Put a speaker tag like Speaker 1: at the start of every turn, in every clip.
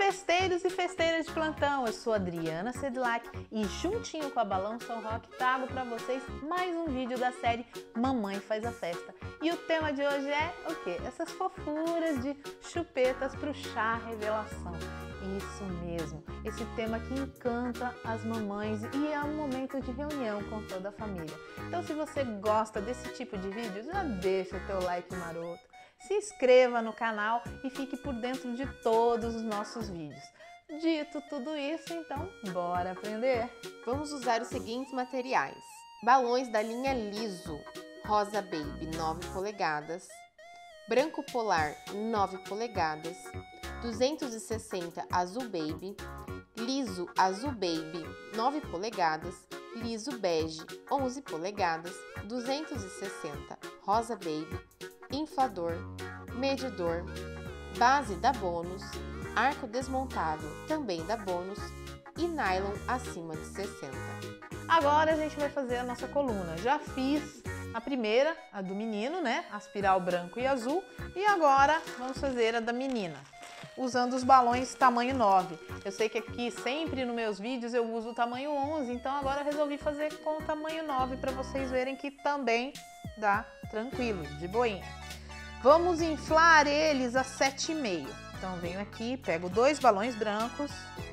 Speaker 1: festeiros e festeiras de plantão, eu sou Adriana Sedlak e juntinho com a Balão Som Rock trago para vocês mais um vídeo da série Mamãe Faz a Festa. E o tema de hoje é o quê? Essas fofuras de chupetas pro chá revelação. Isso mesmo, esse tema que encanta as mamães e é um momento de reunião com toda a família. Então se você gosta desse tipo de vídeo, já deixa o teu like maroto, se inscreva no canal e fique por dentro de todos os nossos vídeos. Dito tudo isso, então bora aprender?
Speaker 2: Vamos usar os seguintes materiais: balões da linha Liso, rosa baby 9 polegadas, branco polar 9 polegadas, 260 azul baby, liso azul baby 9 polegadas, liso bege 11 polegadas, 260 rosa baby, inflador, medidor, base da Bônus, arco desmontável também da Bônus e nylon acima de 60.
Speaker 1: Agora a gente vai fazer a nossa coluna. Já fiz a primeira, a do menino, né? Aspiral branco e azul. E agora vamos fazer a da menina, usando os balões tamanho 9. Eu sei que aqui sempre nos meus vídeos eu uso o tamanho 11, então agora eu resolvi fazer com o tamanho 9 para vocês verem que também dá tranquilo, de boinha. Vamos inflar eles a 7,5. Então venho aqui, pego 2 balões brancos,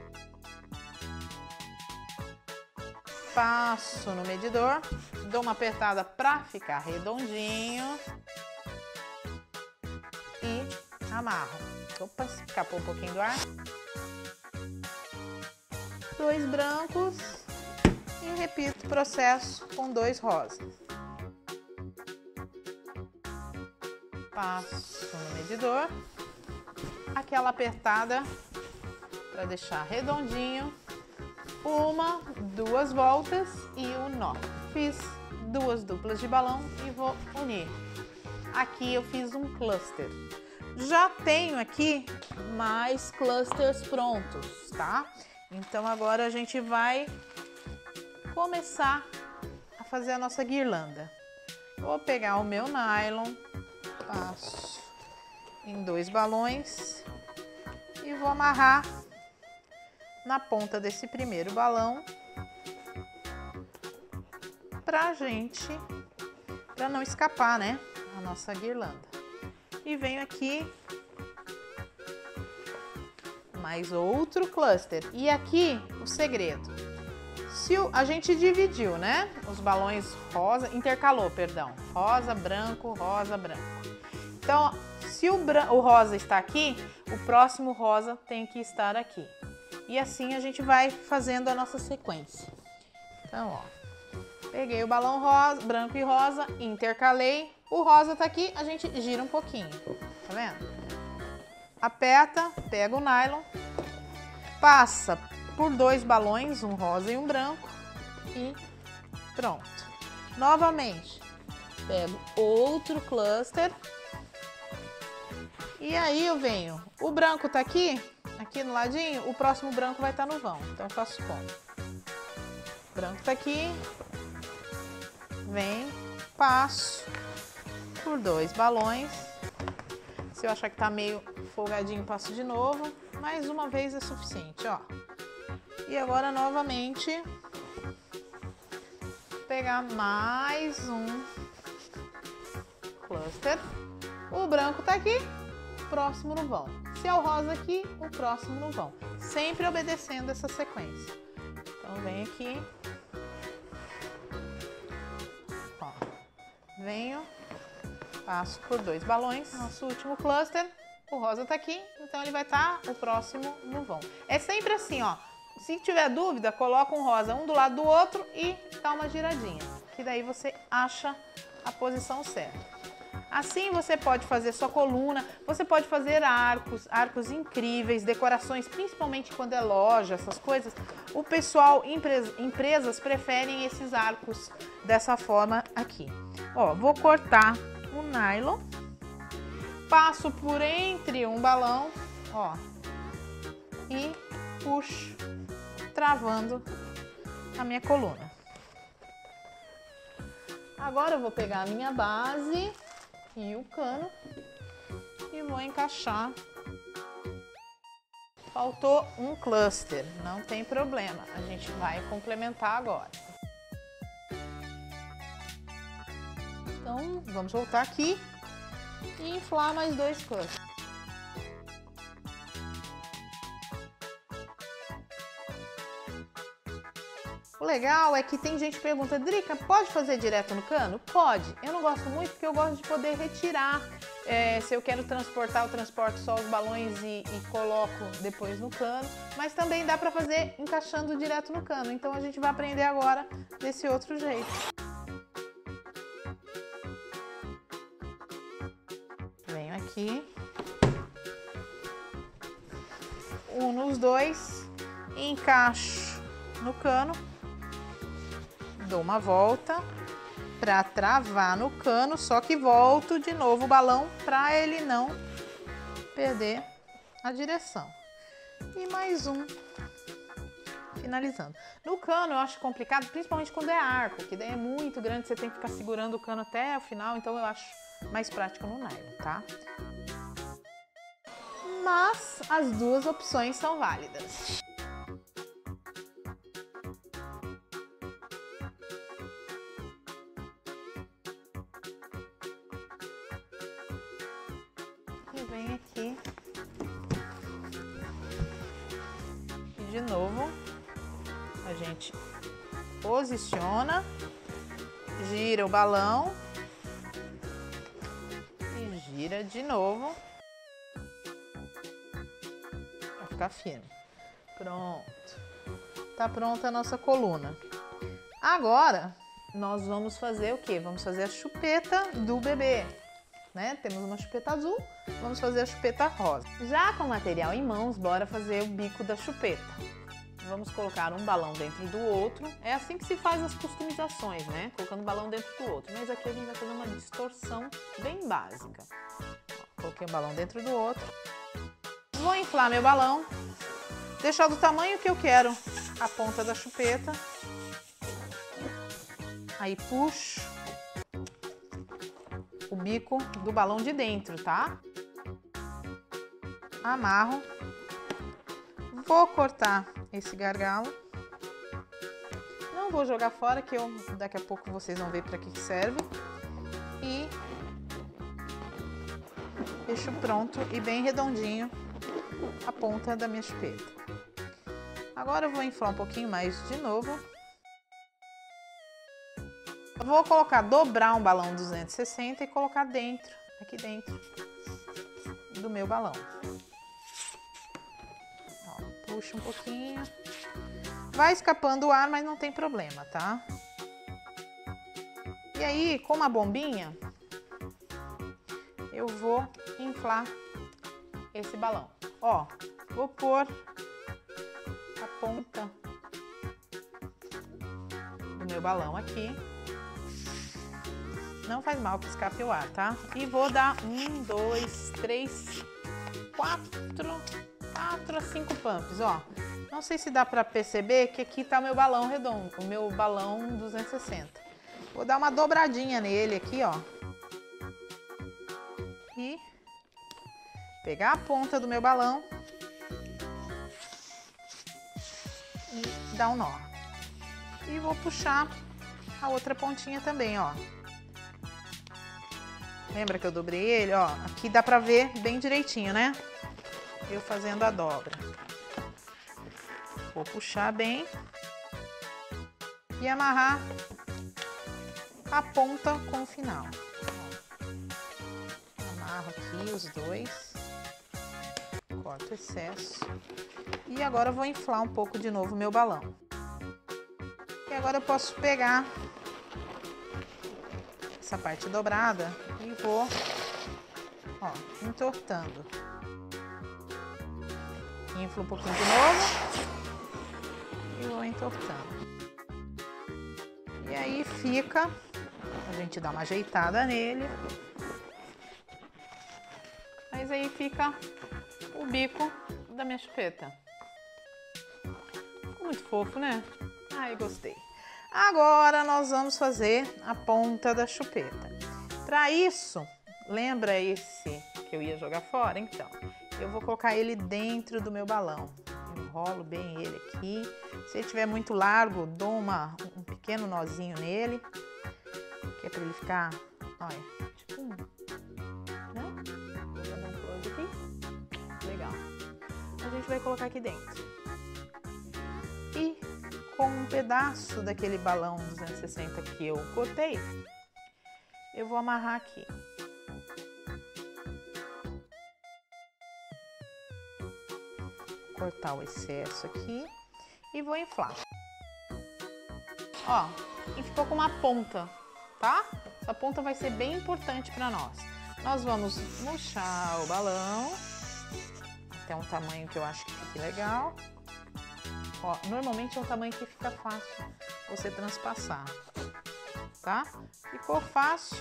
Speaker 1: passo no medidor, dou uma apertada para ficar redondinho e amarro. Opa, escapou um pouquinho do ar. 2 brancos e repito o processo com 2 rosas. Passo no medidor, aquela apertada para deixar redondinho, 1, 2 voltas e um nó. Fiz 2 duplas de balão e vou unir. Aqui eu fiz um cluster. Já tenho aqui mais clusters prontos, tá? Então agora a gente vai começar a fazer a nossa guirlanda. Vou pegar o meu nylon, passo em 2 balões e vou amarrar na ponta desse primeiro balão pra não escapar, né, a nossa guirlanda. E venho aqui mais outro cluster. E aqui o segredo, se a gente dividiu, né, os balões rosa, intercalou, perdão, rosa, branco, rosa, branco. Então, se o rosa está aqui, o próximo rosa tem que estar aqui. E assim a gente vai fazendo a nossa sequência. Então, ó, peguei o balão rosa, branco e rosa, intercalei. O rosa tá aqui, a gente gira um pouquinho, tá vendo? Aperta, pega o nylon, passa por 2 balões, um rosa e um branco e pronto. Novamente, pego outro cluster e aí eu venho, o branco tá aqui no ladinho, o próximo branco vai estar no vão, então eu faço como? O branco tá aqui, vem, passo por 2 balões, se eu achar que tá meio folgadinho, passo de novo, mais uma vez é suficiente, ó. E agora novamente, pegar mais um cluster, o branco tá aqui, o próximo no vão. Se é o rosa aqui, o próximo no vão. Sempre obedecendo essa sequência. Então vem aqui, ó, venho, passo por 2 balões, nosso último cluster, o rosa tá aqui, então ele vai estar o próximo no vão. É sempre assim, ó, se tiver dúvida, coloca um rosa um do lado do outro e dá uma giradinha, que daí você acha a posição certa. Assim você pode fazer sua coluna, você pode fazer arcos incríveis, decorações, principalmente quando é loja, essas coisas. O pessoal, empresas preferem esses arcos dessa forma aqui. Ó, vou cortar o nylon, passo por entre um balão, ó, e puxo, travando a minha coluna. Agora eu vou pegar a minha base e o cano e vou encaixar Faltou um cluster, não tem problema, a gente vai complementar agora. Então, vamos voltar aqui e inflar mais 2 clusters. O legal é que tem gente que pergunta, Drica, pode fazer direto no cano? Pode. Eu não gosto muito porque eu gosto de poder retirar. Se eu quero transportar, eu transporto só os balões e coloco depois no cano. Mas também dá para fazer encaixando direto no cano. Então a gente vai aprender agora desse outro jeito. Venho aqui. Uno os dois. Encaixo no cano. Dou uma volta para travar no cano, só que volto de novo o balão para ele não perder a direção. E mais um, finalizando. No cano eu acho complicado, principalmente quando é arco, que daí é muito grande, você tem que ficar segurando o cano até o final, então eu acho mais prático no nylon, tá? Mas as duas opções são válidas. E vem aqui e de novo a gente posiciona, gira o balão e gira de novo para ficar firme. Pronto, tá pronta a nossa coluna. Agora nós vamos fazer o que? Vamos fazer a chupeta do bebê. Né? Temos uma chupeta azul, vamos fazer a chupeta rosa. Já com o material em mãos, bora fazer o bico da chupeta. Vamos colocar um balão dentro do outro. É assim que se faz as customizações, né? Colocando um balão dentro do outro. Mas aqui a gente vai fazer uma distorção bem básica. Ó, coloquei um balão dentro do outro. Vou inflar meu balão, deixar do tamanho que eu quero a ponta da chupeta. Aí puxo o bico do balão de dentro, tá? Amarro. Vou cortar esse gargalo. Não vou jogar fora, que daqui a pouco vocês vão ver para que serve. E deixo pronto e bem redondinho a ponta da minha chupeta. Agora eu vou inflar um pouquinho mais de novo. Eu vou dobrar um balão 260 e colocar dentro, aqui dentro do meu balão. Ó, puxa um pouquinho. Vai escapando o ar, mas não tem problema, tá? E aí, com uma bombinha, eu vou inflar esse balão. Ó, vou pôr a ponta do meu balão aqui. Não faz mal que escape o ar, tá? E vou dar 1, 2, 3, 4 a 5 pumps, ó. Não sei se dá pra perceber que aqui tá o meu balão redondo, o meu balão 260. Vou dar uma dobradinha nele aqui, ó. E pegar a ponta do meu balão e dar um nó. E vou puxar a outra pontinha também, ó. Lembra que eu dobrei ele? Ó, aqui dá pra ver bem direitinho, né? Eu fazendo a dobra. Vou puxar bem e amarrar a ponta com o final. Amarro aqui os dois, corto o excesso e agora eu vou inflar um pouco de novo o meu balão. E agora eu posso pegar essa parte dobrada e vou, ó, entortando. Inflo um pouquinho de novo e vou entortando. E aí fica, a gente dá uma ajeitada nele, mas aí fica o bico da minha chupeta. Ficou muito fofo, né? Ai, gostei. Agora nós vamos fazer a ponta da chupeta. Para isso, lembra esse que eu ia jogar fora? Então, eu vou colocar ele dentro do meu balão. Eu enrolo bem ele aqui. Se ele estiver muito largo, dou um pequeno nozinho nele, que é para ele ficar, olha, tipo né? Vou dar um close aqui. Legal. A gente vai colocar aqui dentro. E com um pedaço daquele balão 260 que eu cortei, eu vou amarrar aqui. Cortar o excesso aqui e vou inflar. Ó, e ficou com uma ponta, tá? Essa ponta vai ser bem importante para nós. Nós vamos murchar o balão até um tamanho que eu acho que fique legal. Ó, normalmente é um tamanho que fica fácil você transpassar, tá? Ficou fácil.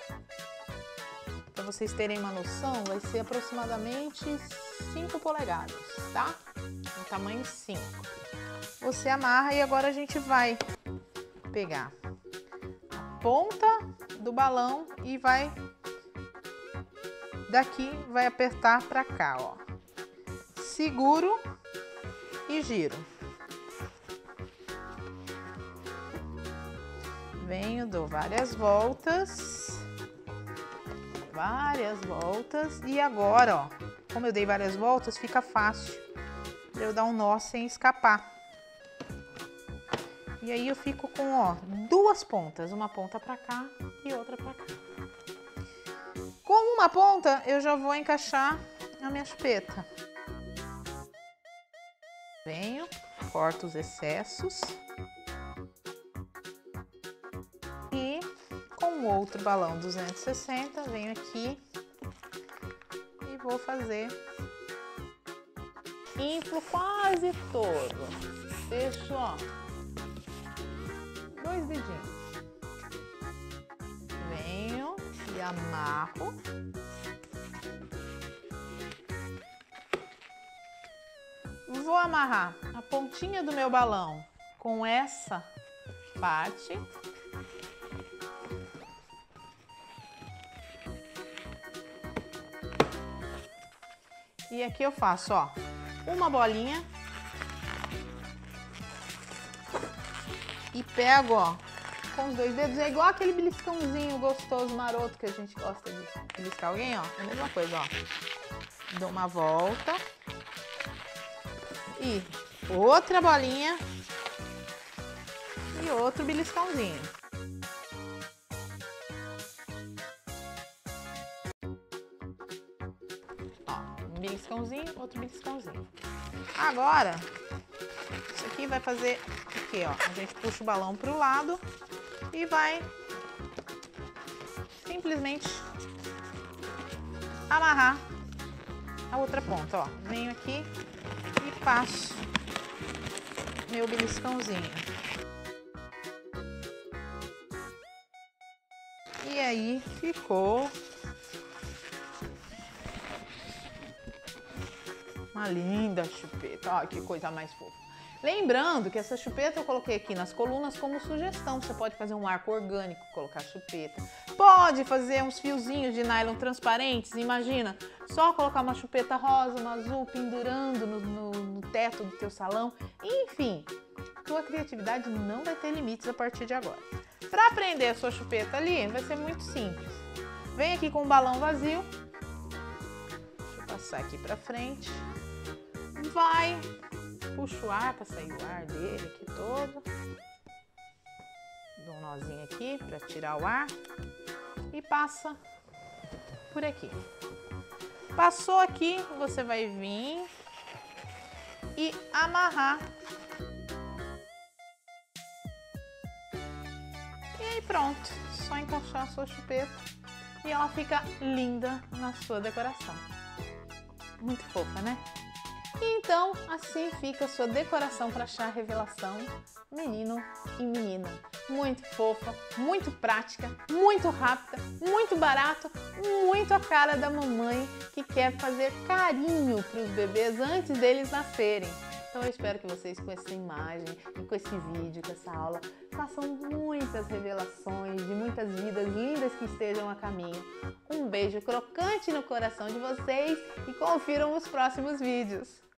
Speaker 1: Para vocês terem uma noção, vai ser aproximadamente 5 polegadas, tá? Um tamanho 5. Você amarra e agora a gente vai pegar a ponta do balão e vai daqui, vai apertar para cá, ó. Seguro e giro. Venho, dou várias voltas. E agora, ó, como eu dei várias voltas, fica fácil de eu dar um nó sem escapar. E aí eu fico com, ó, duas pontas, uma ponta pra cá e outra pra cá. Com uma ponta, eu já vou encaixar a minha chupeta. Venho, corto os excessos. E com o outro balão 260, venho aqui e vou fazer. Inflo quase todo. Deixo, ó, 2 dedinhos. Venho e amarro. Vou amarrar a pontinha do meu balão com essa parte. E aqui eu faço, ó, uma bolinha e pego, ó, com os 2 dedos. É igual aquele beliscãozinho gostoso, maroto, que a gente gosta de beliscar alguém, ó. É a mesma coisa, ó. Dou uma volta e outra bolinha e outro beliscãozinho. Um beliscãozinho, outro beliscãozinho. Agora, isso aqui vai fazer o quê, ó? A gente puxa o balão pro lado e vai simplesmente amarrar a outra ponta, ó. Venho aqui e passo meu beliscãozinho. E aí ficou uma linda chupeta. Olha que coisa mais fofa. Lembrando que essa chupeta eu coloquei aqui nas colunas como sugestão. Você pode fazer um arco orgânico, colocar chupeta. Pode fazer uns fiozinhos de nylon transparentes. Imagina, só colocar uma chupeta rosa, uma azul, pendurando no teto do teu salão. Enfim, tua criatividade não vai ter limites a partir de agora. Para prender a sua chupeta ali, vai ser muito simples. Vem aqui com um balão vazio. Deixa eu passar aqui para frente. Vai, puxa o ar para sair o ar dele aqui todo. Dou um nozinho aqui para tirar o ar e passa por aqui. Passou aqui, você vai vir e amarrar. E aí pronto, só encaixar a sua chupeta e ela fica linda na sua decoração. Muito fofa, né? Então, assim fica a sua decoração para chá revelação menino e menina. Muito fofa, muito prática, muito rápida, muito barato, muito a cara da mamãe que quer fazer carinho para os bebês antes deles nascerem. Então eu espero que vocês com essa imagem e com esse vídeo, com essa aula, façam muitas revelações de muitas vidas lindas que estejam a caminho. Um beijo crocante no coração de vocês e confiram os próximos vídeos.